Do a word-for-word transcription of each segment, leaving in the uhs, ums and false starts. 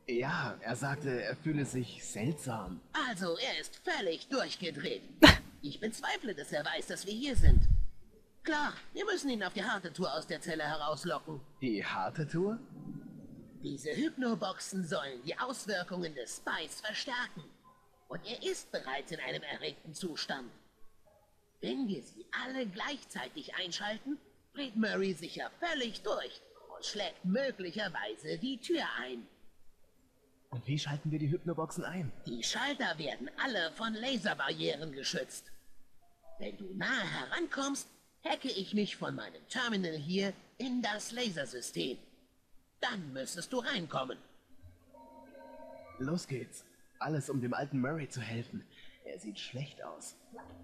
Ja, er sagte, er fühle sich seltsam. Also, er ist völlig durchgedreht. Ich bezweifle, dass er weiß, dass wir hier sind. Klar, wir müssen ihn auf die harte Tour aus der Zelle herauslocken. Die harte Tour? Diese Hypnoboxen sollen die Auswirkungen des Spice verstärken. Und er ist bereits in einem erregten Zustand. Wenn wir sie alle gleichzeitig einschalten, dreht Murray sicher völlig durch und schlägt möglicherweise die Tür ein. Und wie schalten wir die Hypnoboxen ein? Die Schalter werden alle von Laserbarrieren geschützt. Wenn du nahe herankommst, hacke ich mich von meinem Terminal hier in das Lasersystem. Dann müsstest du reinkommen. Los geht's. Alles, um dem alten Murray zu helfen. Er sieht schlecht aus.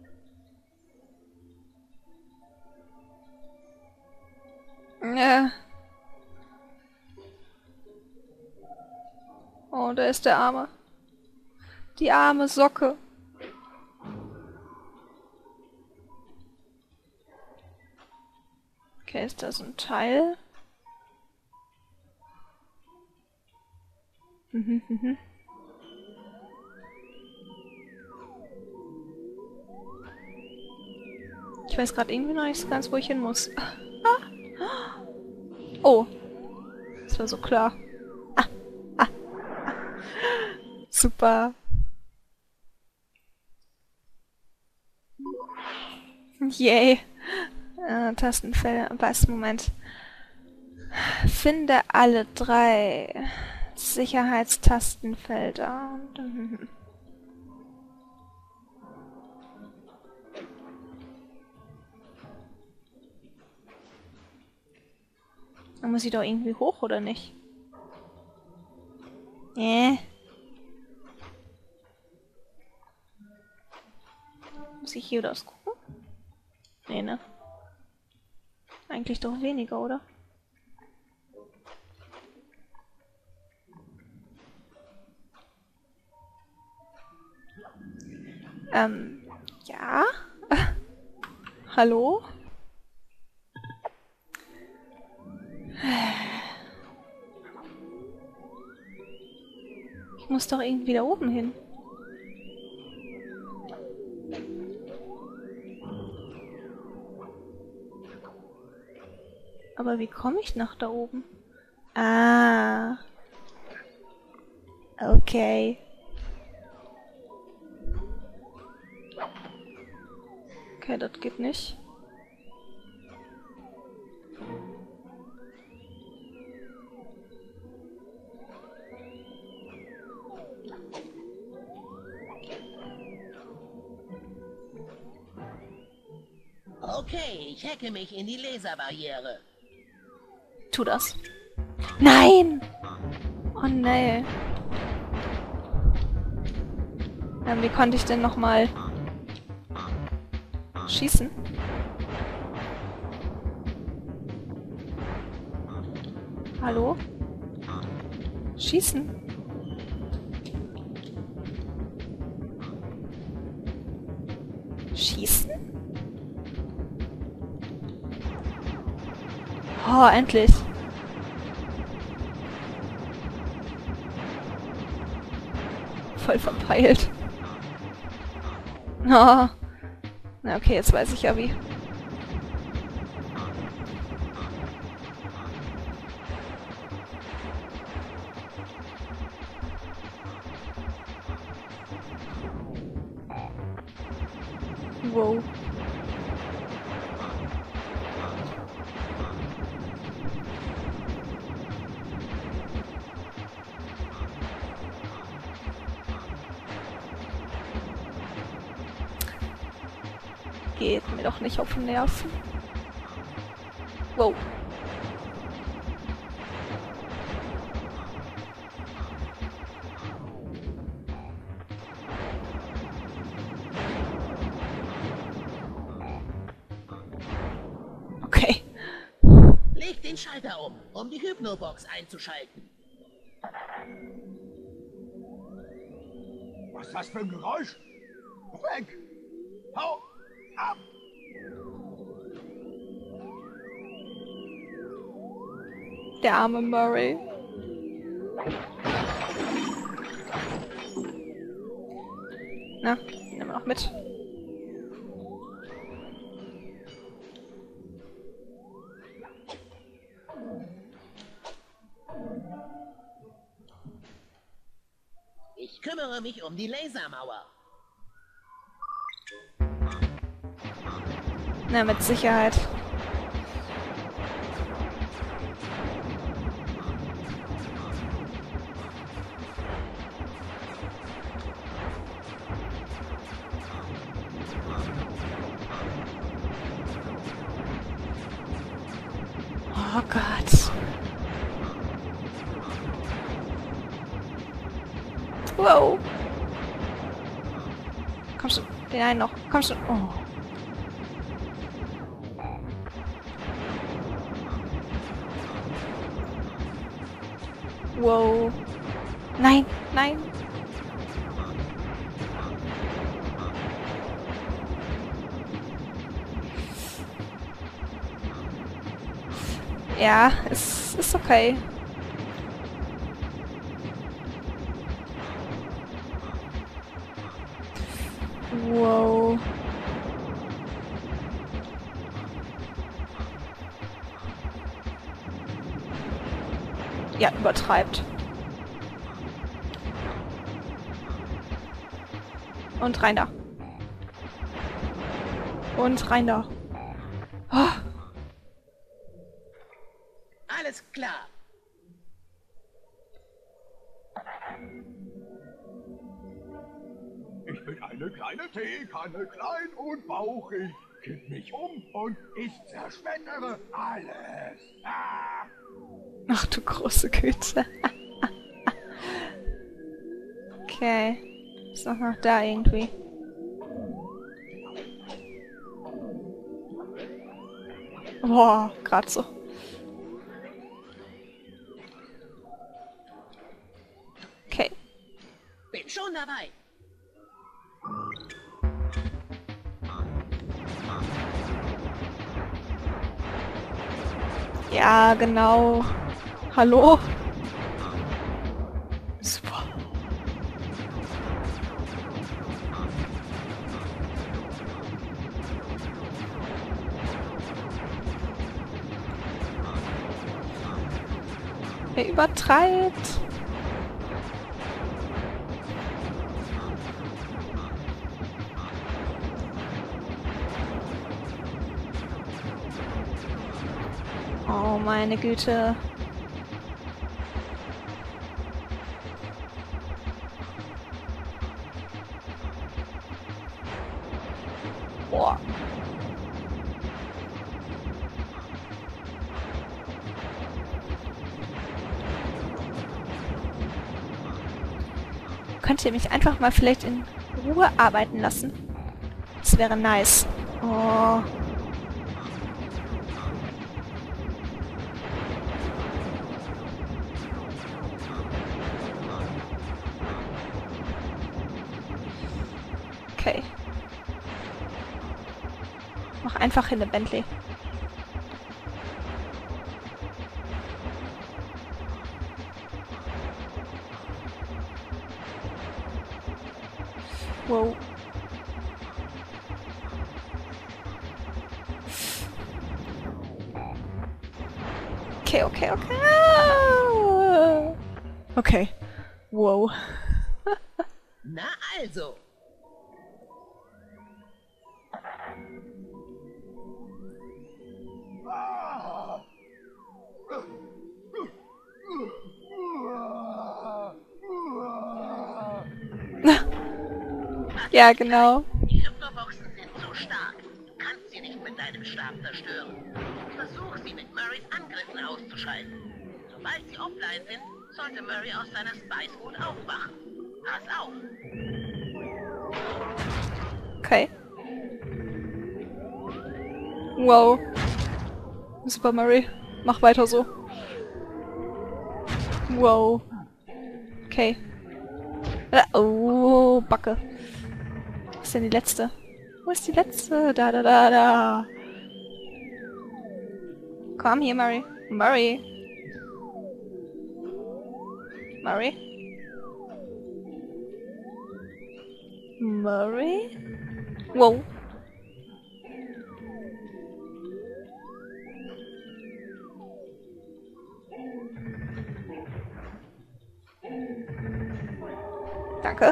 Ja. Oh, da ist der Arme. Die arme Socke. Okay, ist da so ein Teil? Mhm, mhm. Ich weiß gerade irgendwie noch nicht so ganz, wo ich hin muss. Ah. Oh. Das war so klar. Ah. Ah. Ah. Super. Yay. Äh, Tastenfelder. Was? Moment. Finde alle drei Sicherheitstastenfelder. Da muss ich doch irgendwie hoch, oder nicht? Äh. Muss ich hier das gucken? Nee, ne? Eigentlich doch weniger, oder? Ähm, ja? Hallo? Ich muss doch irgendwie da oben hin. Aber wie komme ich nach da oben? Ah. Okay. Okay, das geht nicht. Okay, ich hacke mich in die Laserbarriere. Tu das. Nein! Oh nee. Ähm, wie konnte ich denn nochmal schießen? Hallo? Schießen? Schießen? Oh, endlich. Voll verpeilt. Oh. Na okay, jetzt weiß ich ja wie. Wow. Geht mir doch nicht auf den Nerven. Wow. Okay. Leg den Schalter um, um die Hypnobox einzuschalten. Was ist das für ein Geräusch? Weg! Hau ab! Der arme Murray. Na, nehmen wir noch mit. Ich kümmere mich um die Lasermauer. Na, mit Sicherheit. Oh Gott. Wow. Komm schon. Den einen noch. Komm schon. Oh. Wow. Nein, nein. Ja, es ist okay. Wow. Ja, übertreibt. Und rein da. Und rein da. Oh. Alles klar. Ich bin eine kleine Teekanne, klein und bauchig. Kipp mich um und ich zerschmettere alles. Ah! Ach du große Güte. Okay. Ist doch noch da irgendwie. Boah, gerade so. Okay. Bin schon dabei. Ja, genau. Hallo? Super. Er übertreibt. Oh, meine Güte. Boah. Könnt ihr mich einfach mal vielleicht in Ruhe arbeiten lassen? Das wäre nice. Oh. Okay. Mach einfach hin, Bentley. Wow. Okay, okay, okay. Okay. Wow. Na also. Ah! Ja, genau. Die Hypnoboxen sind so stark. Du kannst sie nicht mit deinem Stab zerstören. Versuch sie mit Murrays Angriffen auszuschalten. Sobald sie offline sind, sollte Murray aus seiner Spice Mood aufwachen. Pass auf! Okay. Wow. Super, Murray. Mach weiter so. Wow. Okay. Äh, Oh, Backe. Was ist denn die letzte? Wo ist die letzte? Da, da, da, da. Komm hier, Murray. Murray. Murray. Murray? Wow. Danke.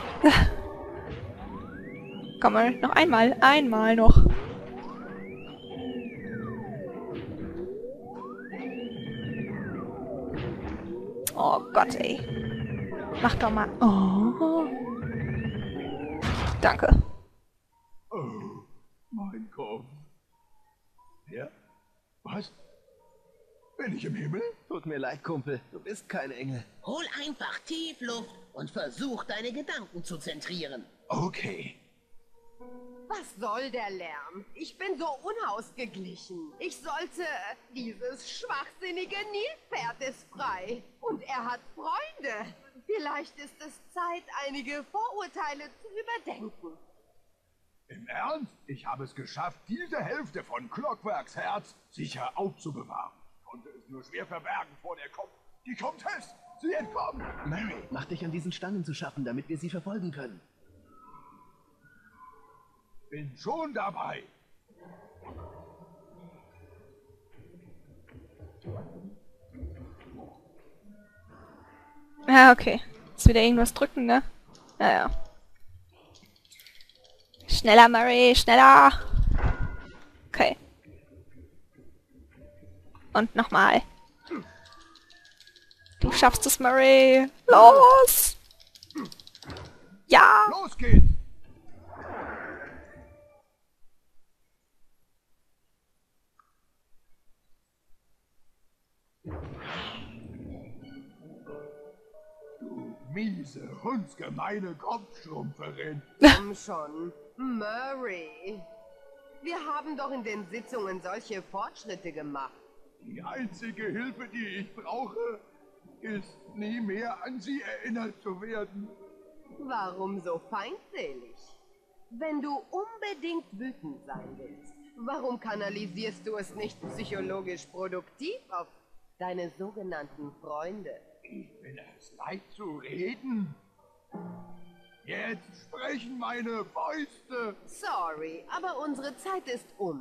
Komm mal, noch einmal. Einmal noch. Oh Gott, ey. Mach doch mal. Oh. Danke. Oh, mein Kopf. Ja? Was? Bin ich im Himmel? Tut mir leid, Kumpel. Du bist kein Engel. Hol einfach tief Luft und versuch, deine Gedanken zu zentrieren. Okay. Was soll der Lärm? Ich bin so unausgeglichen. Ich sollte... Dieses schwachsinnige Nilpferd ist frei. Und er hat Freunde. Vielleicht ist es Zeit, einige Vorurteile zu überdenken. Im Ernst? Ich habe es geschafft, diese Hälfte von Clockworks Herz sicher aufzubewahren. Ich konnte es nur schwer verbergen vor der Kopf. Die Comtesse! Sie entkommt! Mary, mach dich an diesen Stangen zu schaffen, damit wir sie verfolgen können. Bin schon dabei. Ja, okay. Jetzt wieder irgendwas drücken, ne? Naja. Schneller, Murray, schneller! Okay. Und nochmal. Du schaffst es, Murray! Los! Ja! Los geht's! Miese, hundsgemeine Kopfschrumpferin. Komm schon. Murray. Wir haben doch in den Sitzungen solche Fortschritte gemacht. Die einzige Hilfe, die ich brauche, ist, nie mehr an sie erinnert zu werden. Warum so feindselig? Wenn du unbedingt wütend sein willst, warum kanalisierst du es nicht psychologisch produktiv auf deine sogenannten Freunde? Ich bin es leid zu reden. Jetzt sprechen meine Fäuste. Sorry, aber unsere Zeit ist um.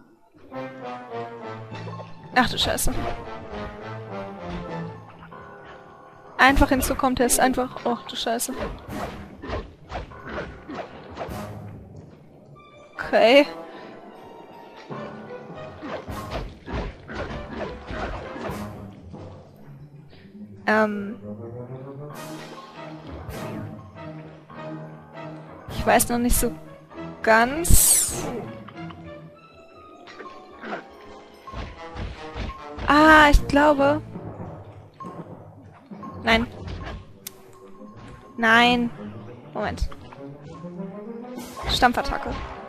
Ach du Scheiße. Einfach hinzukommt, er ist einfach... Oh du Scheiße. Okay. Ähm... Ich weiß noch nicht so ganz... Ah, ich glaube... Nein. Nein. Moment. Stampfattacke.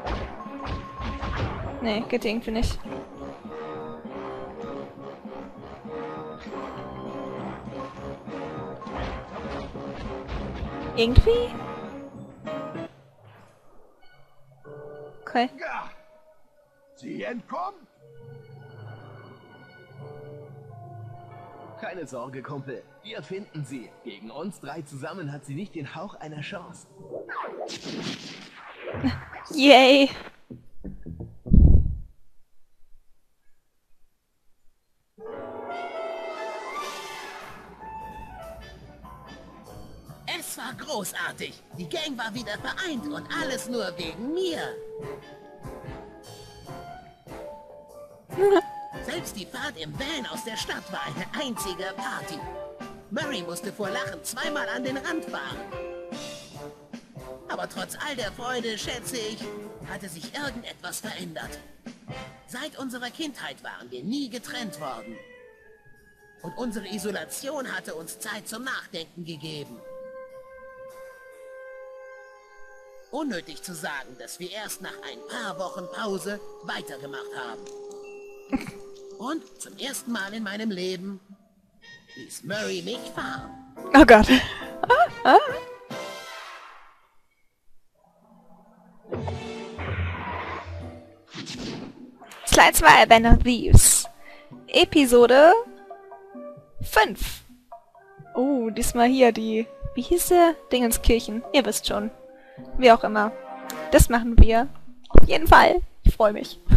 Nee, geht irgendwie nicht. Irgendwie? Okay. Ja, sie entkommt. Keine Sorge, Kumpel. Wir finden sie. Gegen uns drei zusammen hat sie nicht den Hauch einer Chance. Yay. Es war großartig. Die Gang war wieder vereint und alles nur wegen mir. Selbst die Fahrt im Van aus der Stadt war eine einzige Party. Murray musste vor Lachen zweimal an den Rand fahren. Aber trotz all der Freude, schätze ich, hatte sich irgendetwas verändert. Seit unserer Kindheit waren wir nie getrennt worden. Und unsere Isolation hatte uns Zeit zum Nachdenken gegeben. Unnötig zu sagen, dass wir erst nach ein paar Wochen Pause weitergemacht haben. Und zum ersten Mal in meinem Leben ließ Murray mich fahren. Oh Gott. Ah, ah. Slide zwei, Band of Thieves. Episode fünf. Oh, diesmal hier die... Wie hieß der? Dingenskirchen. Ihr wisst schon. Wie auch immer. Das machen wir. Auf jeden Fall. Ich freue mich.